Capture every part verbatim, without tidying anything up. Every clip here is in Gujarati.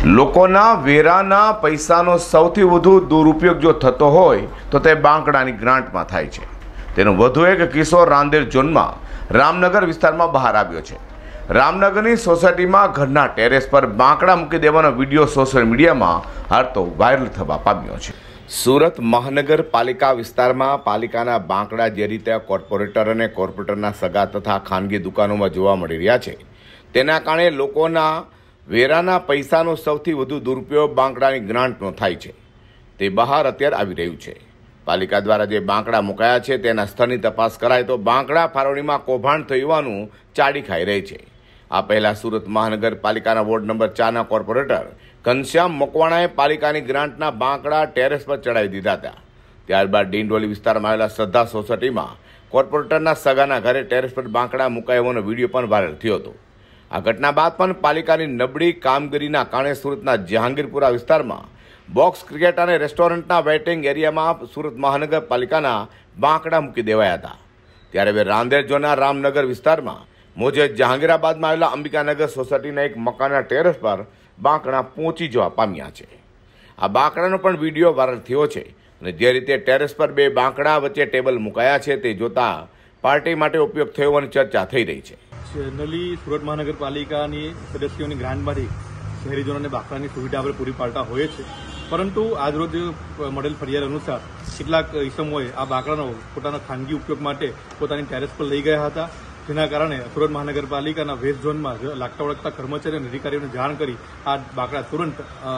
લોકોના વેરાના પૈસાનો સૌથી વધુ દુરુપયોગ જો થતો હોય તો તે બાંકડાની ગ્રાન્ટમાં થાય છે। તેનો વધુ એક કિસ્સો રાંદેર ઝોનમાં રામનગર વિસ્તારમાં બહાર આવ્યો છે। રામનગરની સોસાયટીમાં ઘરના ટેરેસ પર બાંકડા મૂકી દેવાનો વિડીયો સોશિયલ મીડિયામાં હાલ તો વાયરલ થવા પામ્યો છે। સુરત મહાનગરપાલિકા વિસ્તારમાં પાલિકાના બાંકડા જે રીતે કોર્પોરેટર અને કોર્પોરેટરના સગા તથા ખાનગી દુકાનોમાં જોવા મળી રહ્યા છે, તેના કારણે લોકોના વેરાના પૈસાનો સૌથી વધુ દુરુપયોગ બાંકડાની ગ્રાન્ટનો થાય છે, તે બહાર અત્યારે આવી રહ્યું છે। પાલિકા દ્વારા જે બાંકડા મુકાયા છે તેના સ્થળની તપાસ કરાય તો બાંકડા ફાળવણીમાં કૌભાંડ થયું હોવાનું ચાડી ખાઈ રહી છે। આ પહેલા સુરત મહાનગરપાલિકાના વોર્ડ નંબર ચારના કોર્પોરેટર ઘનશ્યામ મકવાણાએ પાલિકાની ગ્રાન્ટના બાંકડા ટેરેસ પર ચડાવી દીધા હતા। ત્યારબાદ ડિંડોલી વિસ્તારમાં આવેલા શ્રદ્ધા સોસાયટીમાં કોર્પોરેટરના સગાના ઘરે ટેરેસ પર બાંકડા મુકાયા હોવાનો વિડીયો પણ વાયરલ થયો હતો। આ ઘટના બાદ પણ પાલિકાની નબળી કામગીરીના કારણે સુરતના જહાંગીરપુરા વિસ્તારમાં બોક્સ ક્રિકેટ અને રેસ્ટોરન્ટના વેઇટિંગ એરિયામાં સુરત મહાનગરપાલિકાના બાંકડા મૂકી દેવાયા હતા। ત્યારે હવે રાંદેર ઝોનના રામનગર વિસ્તારમાં મોજે જહાંગીરાબાદમાં આવેલા અંબિકાનગર સોસાયટીના એક મકાનના ટેરેસ પર બાંકડા પહોંચી જવા પામ્યા છે। આ બાંકડાનો પણ વિડીયો વાયરલ થયો છે અને જે રીતે ટેરેસ પર બે બાંકડા વચ્ચે ટેબલ મુકાયા છે તે જોતા પાર્ટી માટે ઉપયોગ થયો હોવાની ચર્ચા થઈ રહી છે। જનરલી સુરત મહાનગરપાલિકાની સદસ્યોની ગ્રાન્ટમાંથી શહેરીજનોને બાંકડાની સુવિધા આપણે પૂરી પાડતા હોઈએ છીએ, પરંતુ આજરોજ મળેલ ફરિયાદ અનુસાર કેટલાક ઇસમોએ આ બાંકડાનો પોતાના ખાનગી ઉપયોગ માટે પોતાની ટેરેસ પર લઈ ગયા હતા, જેના કારણે સુરત મહાનગરપાલિકાના વેસ્ટ ઝોનમાં લાગતા વળગતા કર્મચારી અને અધિકારીઓને જાણ કરી આ બાંકડા તુરંત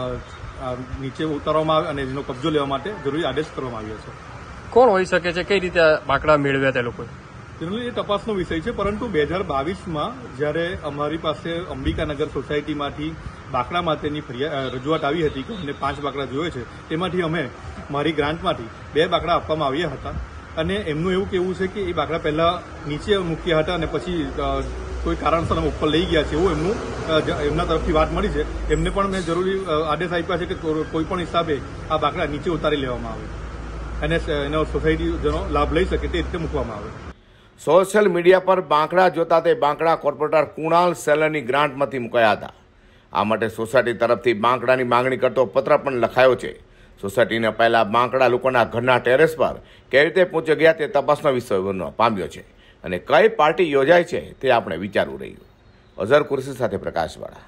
નીચે ઉતારવામાં આવે અને એનો કબજો લેવા માટે જરૂરી આદેશ કરવામાં આવ્યો છે। કોણ હોઈ શકે છે, કઈ રીતે બાંકડા મેળવ્યા તે લોકોએ? જનરલી એ તપાસનો વિષય છે, પરંતુ બે હજાર બાવીસમાં જ્યારે અમારી પાસે અંબિકાનગર સોસાયટીમાંથી બાંકડા માટેની ફરિયાદ રજૂઆત આવી હતી કે અમને પાંચ બાંકડા જોઈએ છે, તેમાંથી અમે મારી ગ્રાન્ટમાંથી બે બાંકડા આપવામાં આવ્યા હતા અને એમનું એવું કહેવું છે કે એ બાંકડા પહેલાં નીચે મૂક્યા હતા અને પછી કોઈ કારણસર અમે ઉપર લઈ ગયા છે, એવું એમનું એમના તરફથી વાત મળી છે। એમને પણ મેં જરૂરી આદેશ આપ્યા છે કે કોઈ પણ હિસાબે આ બાંકડા નીચે ઉતારી લેવામાં આવે અને એનો સોસાયટીજનો લાભ લઈ શકે તે રીતે મૂકવામાં આવે। સોશિયલ મીડિયા પર બાંકડા જોતા તે બાંકડા કોર્પોરેટર કુણાલ સેલરની ગ્રાન્ટમાંથી મુકાયા હતા। આ માટે સોસાયટી તરફથી બાંકડાની માંગણી કરતો પત્ર પણ લખાયો છે। સોસાયટીને પહેલા બાંકડા લોકોના ઘરના ટેરેસ પર કેવી રીતે પહોંચી ગયા તે તપાસનો વિષય બનવા પામ્યો છે અને કઈ પાર્ટી યોજાય છે તે આપણે વિચારવું રહ્યું। અઝર કુરશી સાથે પ્રકાશવાળા।